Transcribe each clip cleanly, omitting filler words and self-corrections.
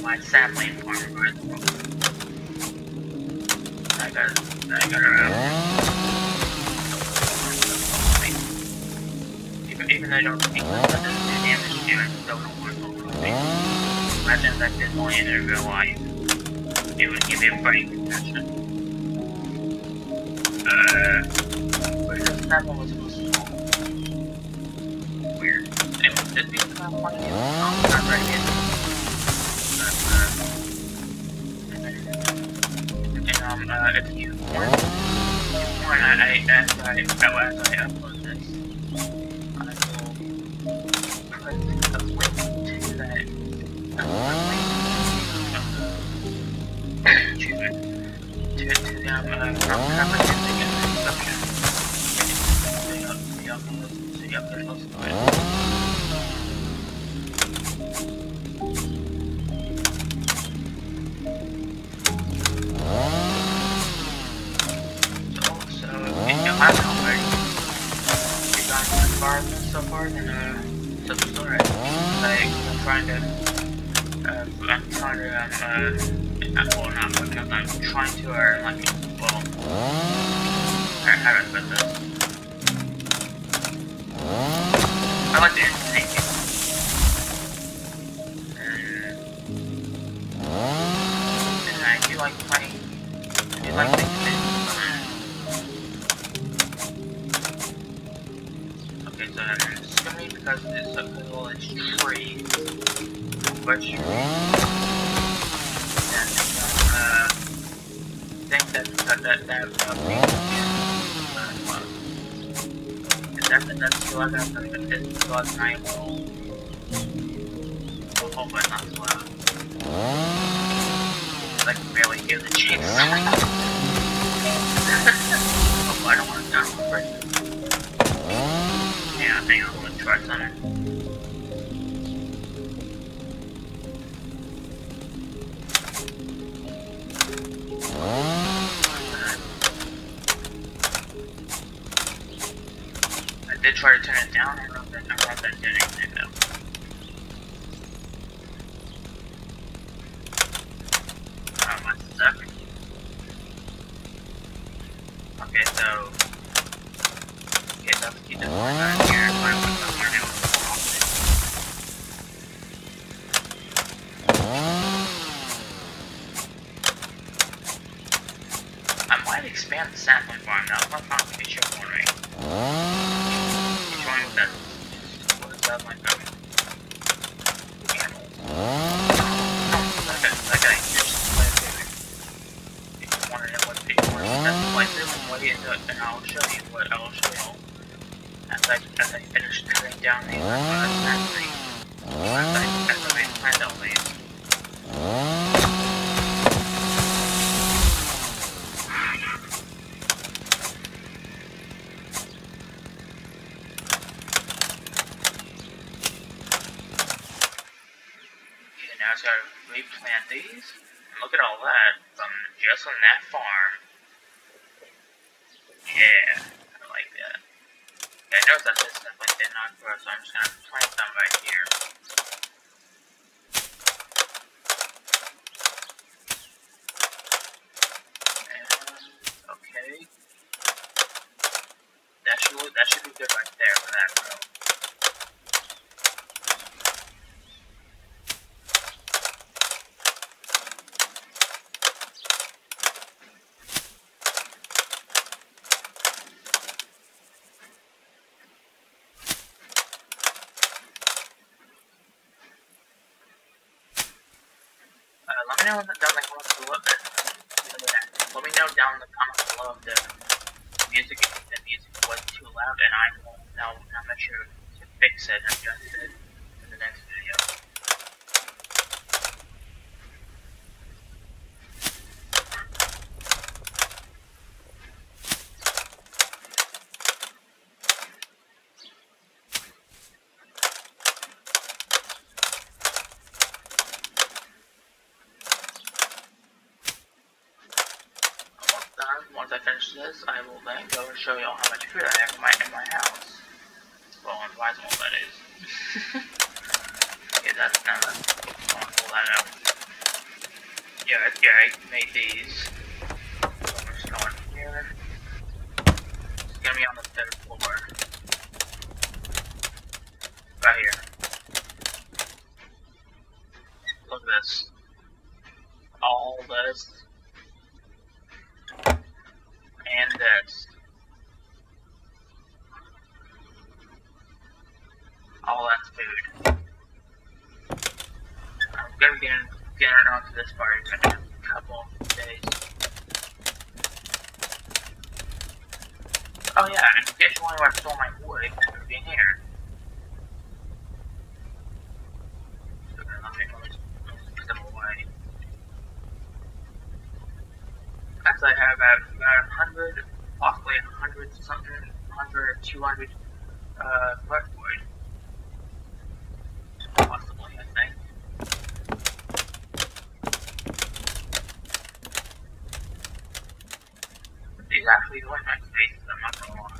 my sapling farm right now. I gotta even though I don't think that doesn't do damage to it, so don't want to imagine if that did only in real life. It would give you a break concussion. Where does that one was supposed to fall? Weird. It did be about one of you. Oh, not right yet. If you want, as I upload this, I will put a link to that, to them, from comprehending and consumption, so you can listen to it. I don't know where you got that far so far, then subscribe. Like, I'm trying to, well, not fucking up, I'm trying to earn, like, well, how do I put this? I like to entertain people. And I do like playing, I do like making videos. Okay, so it's gonna be because it's all its trees. Which trees? I think that's too loud. I'm gonna get this too loud, and I will hope it's not too loud. I can barely hear the cheeks. Oh, I don't want to sound crazy. Yeah, hang on, let's try something. I did try to turn it down, I don't know if that did anything though. Oh, my stuck. Okay, so let's keep this one down here. I might expand the sapling farm now. I'm not pretty sure one right. He's running with that. What is that like? Animals. I got a huge supply of food. If you want to know what people want to like this, what he is, and I'll show you what I'll show you as I finish cutting down these saplings. As I plant all these. Now I gotta replant these. And look at all that from just on that farm. Yeah, I like that. Okay, I noticed that this stuff did not grow, so I'm just gonna plant them right here. And, okay. That should be good right there for that row. Let me know down in the comments below. Let me know down in the comments below if the music was too loud, and I'll make sure to fix it and adjust it in the next video. Once I finish this, I will then go and show y'all how much food I have in my house. Well, in Weismall, that is. Okay, that's now that. I'll pull that out. Yeah, I made these. So I'm just going here. It's gonna be on the 3rd floor. Right here. Look at this. All this. And this. All that's food. I'm gonna get onto this part in a couple of days. Oh yeah, and in case you wonder where I stole my wood, it would be in here. So let me put them away. Actually, I have about 100, possibly 100 something, 100 or 200 wood. Possibly, I think. These actually look nice faces, I'm not gonna lie.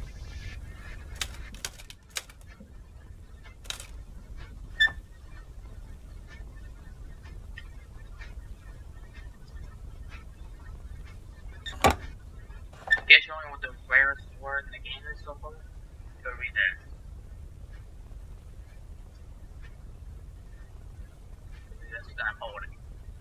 Guess you only want the rarest word in the game is so far? Go read that. That's what I'm holding.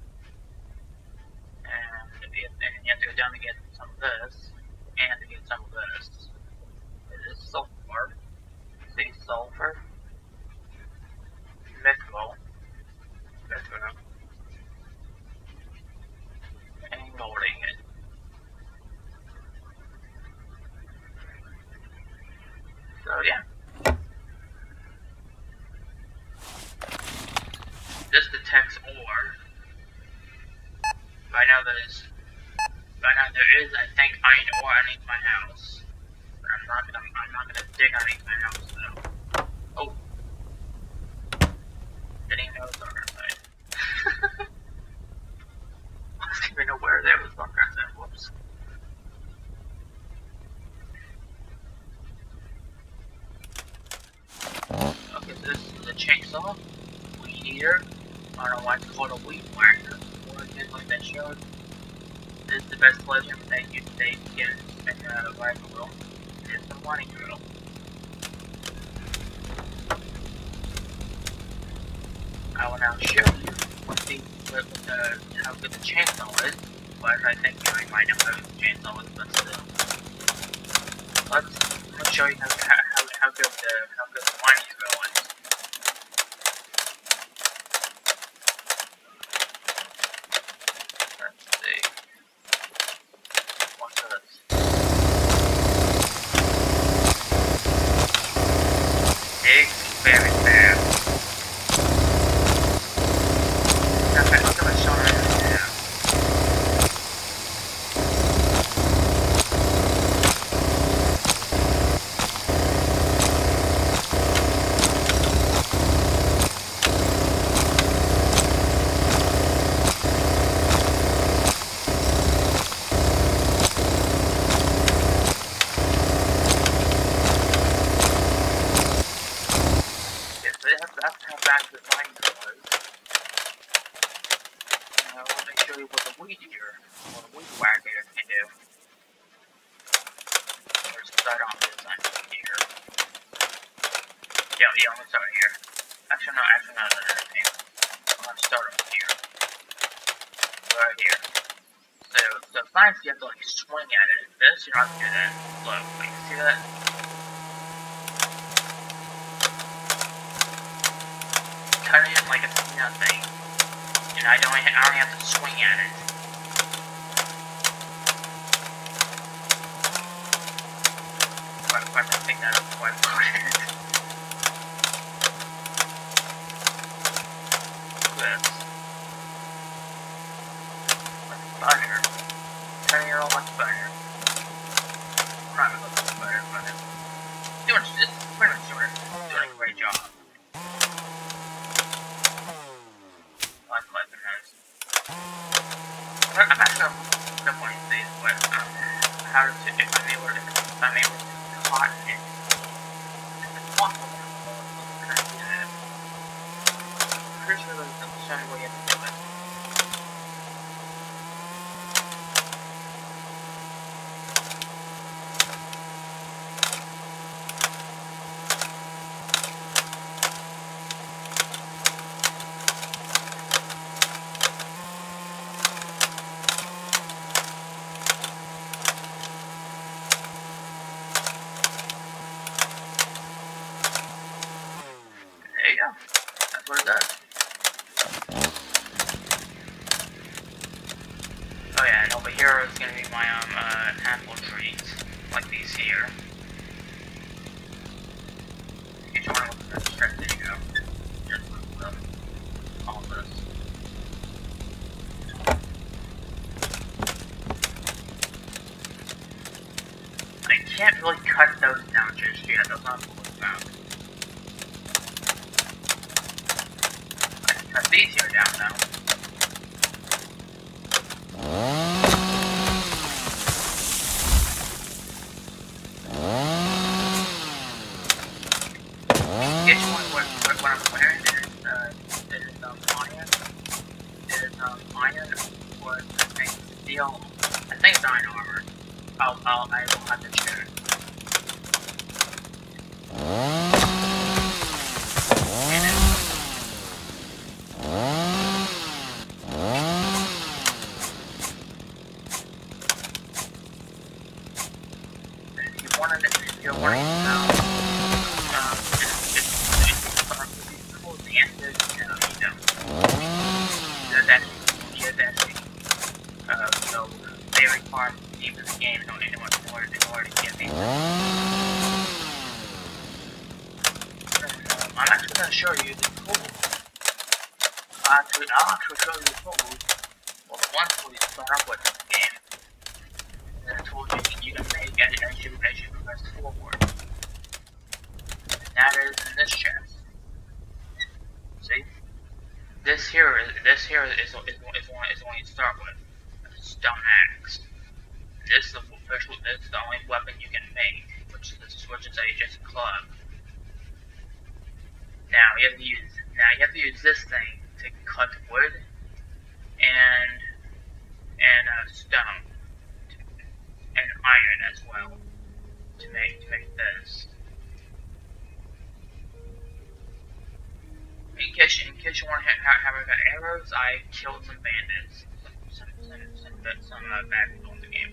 And you have to go down to get some of this, and to get some of this. It is sulfur. See, sulfur. Mithril. And gold ingot. So yeah. This detects ore. Right now there is, I think, iron ore underneath my house. But I'm not gonna dig underneath my house though. Oh. Didn't even know it was dark outside. I didn't even know where there was dark outside. Whoops. Okay, so this is a chainsaw. Weed eater. I don't know why it's called a weed whacker. Or just like that showed. This is the best legend that you get in Rifle World. It's the mining drill. I will now show you how good the chainsaw is. But I think you might know how good the chainsaw is, but still. Let's show you how good the mining drill is. Let's see. What's this? Digs very fast. Look at my shot right now. That's how fast the mining drill is. Now let me show you what the weed eater, or the weed whacker can do. Let's start on this on weed eater. Yeah, I'm gonna start here. Actually, no, everything. I'm gonna start over here. Right here. So science, you have to like swing at it. This, you're not gonna do that. Look, like, see that? Cutting it like it's nothing. And I don't have to swing at it. Why did I pick that up before I put it? This. Like butter. Turning it all like butter. Probably looks like butter, but it's pretty much doing a great job. I'm actually gonna point to these, but how to if I'm able to cotton it. It's possible. I'm pretty sure there's some way you have to do it. what it does. Oh yeah, and over here is gonna be my apple trees, like these here. Each one with a strip, there you go. Just with all this. I can't really cut those down just yet, those aren't fully found. I can cut these here down though. What I'm wearing is iron was I think steel. I think it's iron armor. I will have to check. If you're wanting to know, so they require deep in the game in order to get these. I'm actually going to show you the tools. I'll actually show you the tools. Well, the one tool you start up with in the game. And the tools you can make as you progress forward. And that is in this chest. See? This here is the one you start with. A stone axe. This is the only weapon you can make, which is just a club. Now you have to use this thing to cut wood and stone and iron as well to make this. In case you want to have arrows, I killed some bandits, some bad people in the game.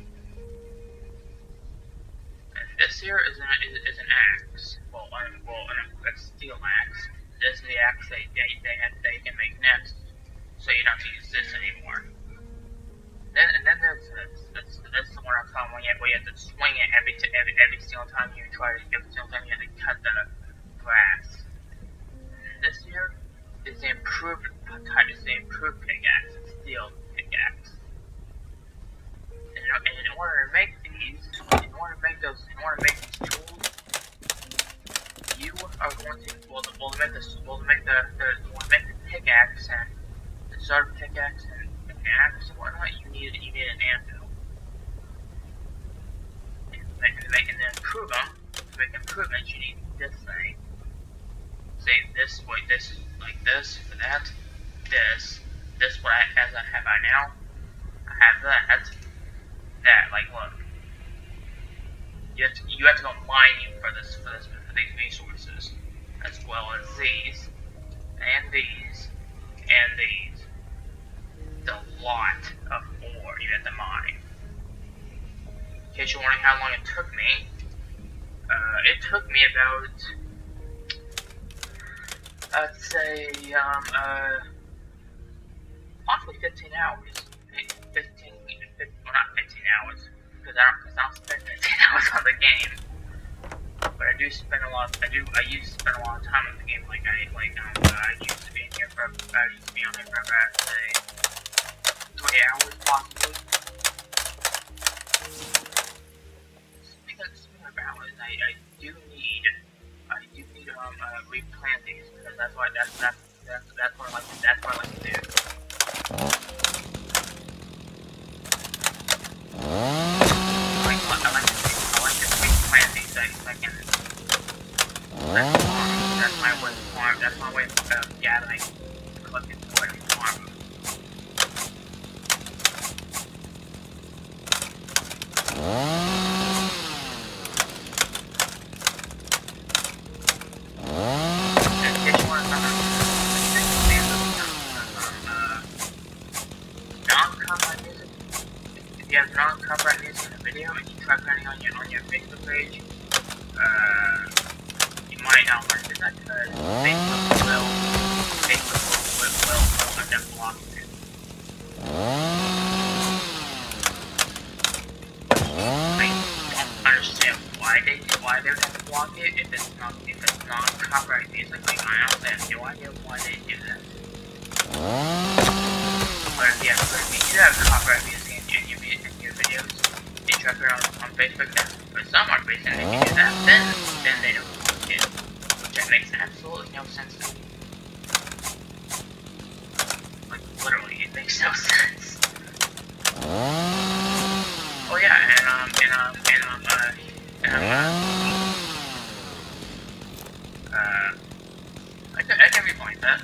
And this here is an axe. Well, a steel axe. This is the axe they can make next, so you don't have to use this anymore. And then there's this. This is the one I'm talking about. Where you have to swing it every single time you try to. Every single time you have to cut the grass. This here is the improved pickaxe, steel pickaxe. And in order to make these tools, you are going to make the pickaxe and the sword pickaxe and axe and whatnot. You need an anvil. And then improve them. To make improvements, you need this thing. Say this like this for that. This what I have right now. I have that. Like look. You have to go mining for these resources, as well as these, and these, and these. It's a lot of ore you have to mine. In case you're wondering how long it took me, it took me about, I'd say, possibly 15 hours. 15, well not 15 hours, because I don't spend 15 hours on the game. But I do spend a lot. I used to spend a lot of time on the game. I used to be in here for about, say, 3 hours possibly. Speaking of hours, I do need replant these because that's what I like to do. I like to replant these so I can. That's my way of farm. That's my way of gathering, collecting wood and farming. If you have non-copyright music in the video and you try playing on your Facebook page, you might not want to do that because Facebook will end up blocking it. I don't understand why they would have to block it if it's not copyright music. Like I honestly have no idea why they do that. But if you have copyright music in your videos, you track it on Facebook, then for some odd reason if you do that, then they don't block it. Which makes absolutely no sense to me. Like literally, it makes no sense. Oh yeah, I can repoint that.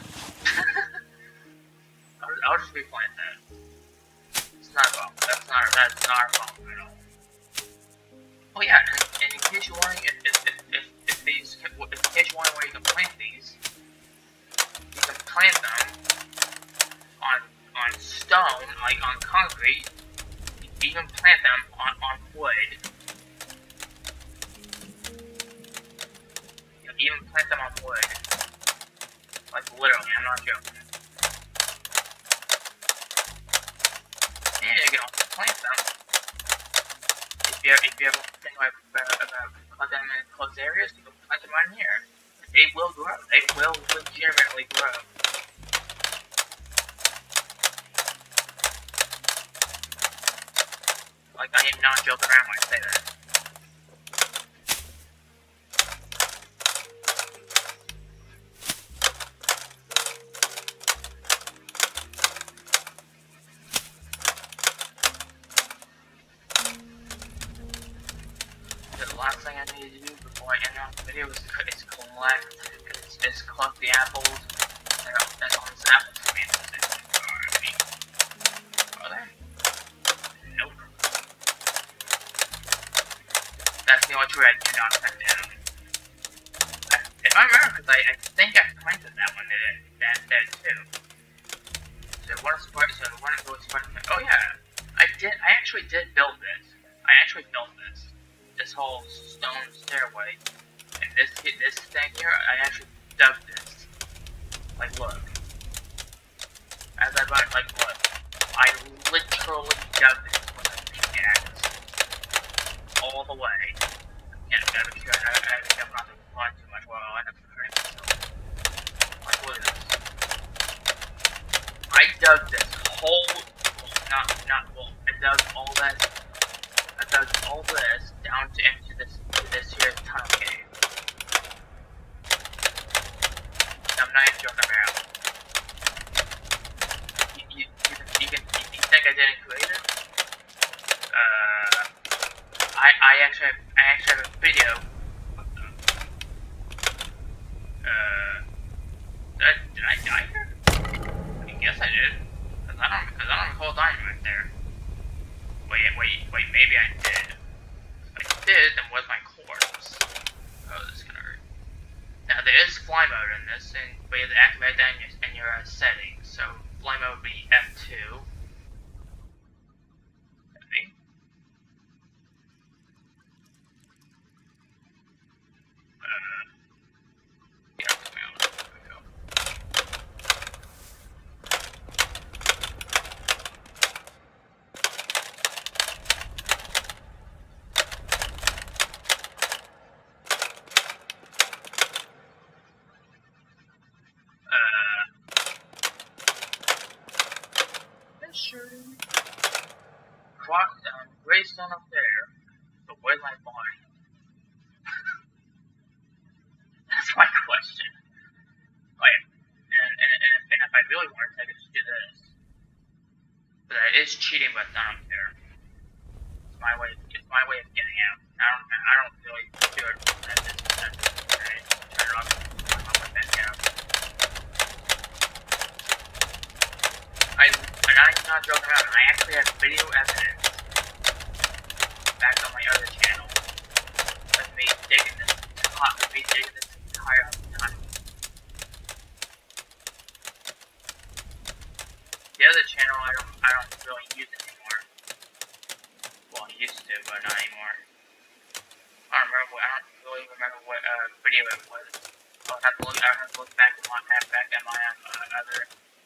I'll just repoint that. It's not a problem. That's not a problem at all. Oh yeah, and in case you're wondering if these, in case you're wondering where you can plant these, you can plant them on stone, like on concrete. You can even plant them on wood. You can even plant them on wood. Like literally, I'm not joking. And you can also plant them. If you ever think about put them in closed areas, you can plant them right here. They will grow. They will legitimately grow. Like I am not joking around when I say that. The last thing I need to do before I end off the video is collect the apples. That's all this apples for me. Are there? Nope. That's the only tree I do not cut down. If I remember, because I think I planted that one there too. So what is part? So what is part? Oh yeah, I actually did build this. I actually built this. This whole stone stairway, and this thing here, I actually dug this. Like, look. As I run, like, look. I literally dug this with a pickaxe. All the way. Yeah, I gotta be sure I don't have to run too much while I end up hurting myself. Like, look at this. I dug this whole, I dug all this down into this here tunnel cave. I'm not even joking around. You think I didn't create it? I actually have a video. Did I die here? I guess I did. Because I don't recall dying right there. Wait, maybe I did. If I did, then where's my corpse? Oh, this is gonna hurt. Now, there is fly mode in this, but you have to activate that in your settings. So, fly mode would be F2. Greystone up there, but where's my body? That's my question. Oh yeah, and if I really wanted to, I could just do this. But that is cheating, but I don't care. It's my way of getting out. I don't really do it at this right. Turn it off. I'm with that down. I'm not joking around. I actually have video evidence back on my other channel of me digging this entire time. The other channel I don't really use anymore. Well, I used to, but not anymore. I don't really remember what video it was. I'll have to look back at my other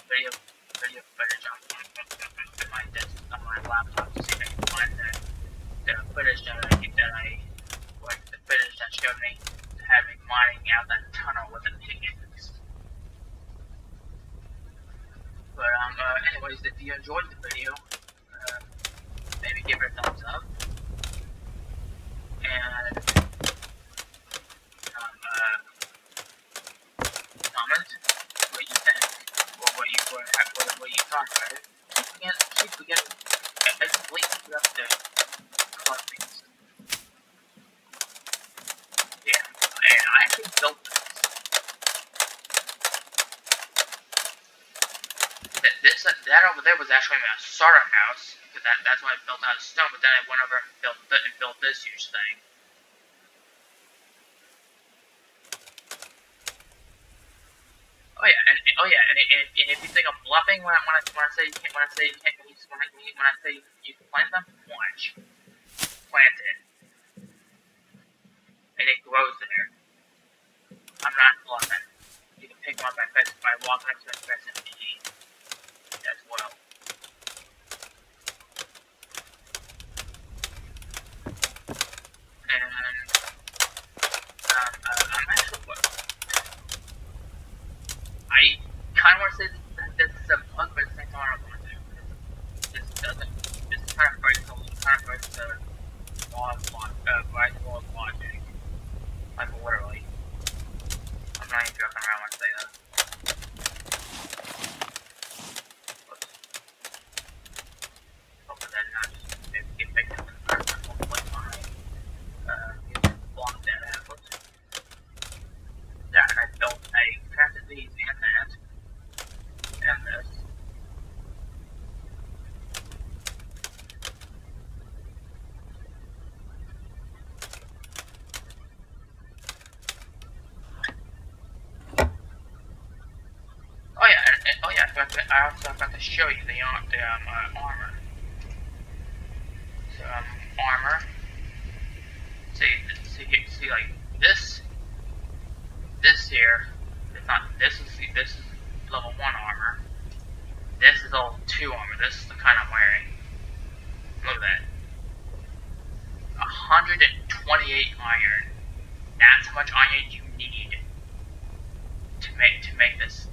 video footage on my laptop to see if I can find the footage that showed me having mining out that tunnel with the pickaxe. But anyways, if you enjoyed the video, maybe give it a thumbs up, and comment what you think, or what you thought about it. Keep forgetting, I completely forgot to collect things. Yeah, and I actually built this. That over there was actually my starter house. That's what I built out of stone. But then I went over and built this huge thing. Oh yeah, and if you think I'm bluffing when I say you can't, when I say you can plant them, watch, plant it, and it grows there. I'm not bluffing. You can pick one by walking up to it and pressing E as well. And I'm actually I kind of want to say this is a bug, but at the same time I don't want to. This kind of breaks the law of logic. Like literally. I'm not even joking around when I say that. Whoops. Hopefully that not just get picked up in the first time. Hopefully block that out. Whoops. Yeah, and I crafted these and that. And this. I also forgot to show you the armor. So armor. See like this here. It's not. This is level 1 armor. This is level 2 armor. This is the kind I'm wearing. Look at that. 128 iron. That's how much iron you need to make this.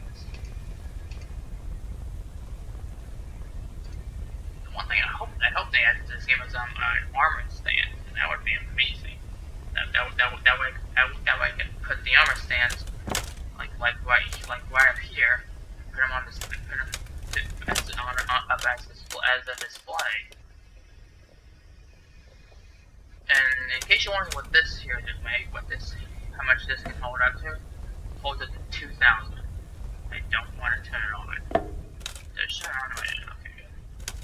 The one thing I hope they added to this game is armor stand. That would be amazing. That way I can put the armor stands like right up here. Put them on this. Put them up as a display. And in case you're wondering what this here just made, how much this can hold up to, holds it to 2,000. I don't want to turn it on. Just turn it on right now. Okay, good.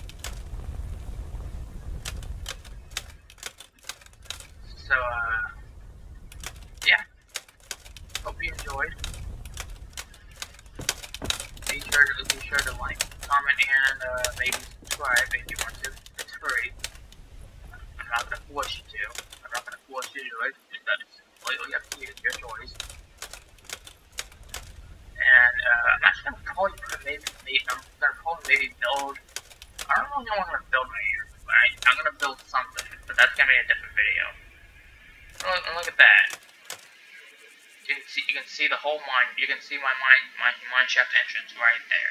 So, yeah. Hope you enjoyed. Be sure to like, comment, and maybe subscribe if you want to. It's free. I'm not gonna force you to. I'm not gonna force you to do it. That's completely up to you. It's your choice. And I'm actually gonna call you maybe build. I don't know what I'm gonna build right here. Right? I'm gonna build something, but that's gonna be a different video. And look at that. You can see the whole mine. You can see my mine shaft entrance right there.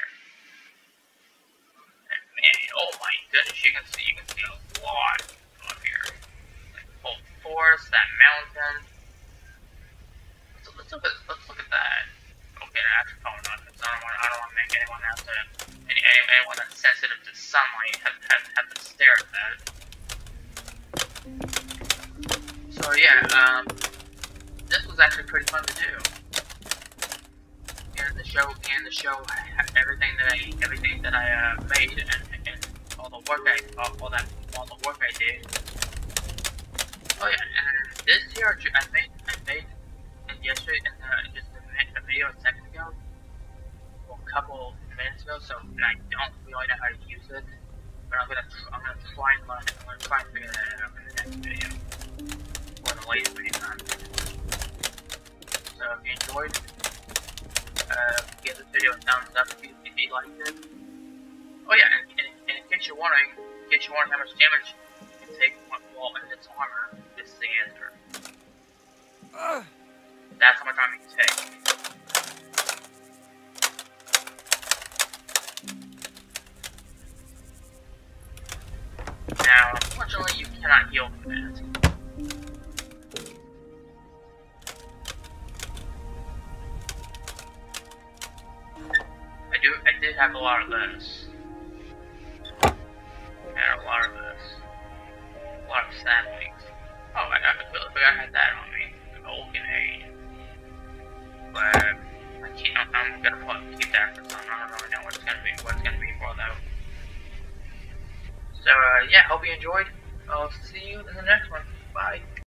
And man, oh my goodness, you can see a lot up here. Like the whole forest, that mountain. Let's look at that. Okay, actually probably not, because I don't want to make anyone that's sensitive to sunlight have to stare at that. So yeah, this was actually pretty fun to do. And the show everything that I made and all the work I did. Oh yeah, and this here I made yesterday just a video a second ago, well, a couple minutes ago. So and I don't really know how to use it, but I'm gonna try and learn it. I'm gonna try and figure that out in the next video or the latest video. So if you enjoyed, give this video a thumbs up if you liked it. Oh yeah, and in case you're wondering how much damage you can take while in this armor, this is the answer. That's how much armor you can take. Now, unfortunately, you cannot heal from that. I did have a lot of this. And a lot of this. A lot of sandwiches. Oh, I feel like I had that on me. An old grenade. But I'm gonna keep that for some. I don't really know what it's gonna be for though. So yeah, hope you enjoyed. I'll see you in the next one. Bye.